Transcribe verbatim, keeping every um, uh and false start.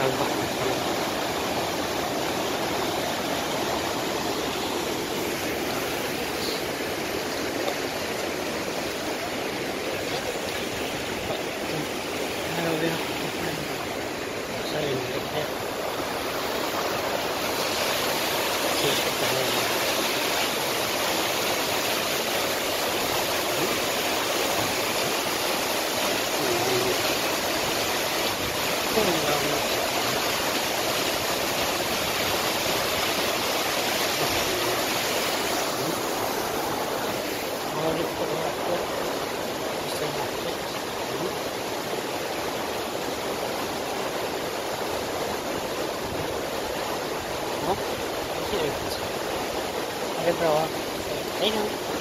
kalva. Här har vi så är det här. Titta på det. Ja, det ser ut. Det är bra. Hej då.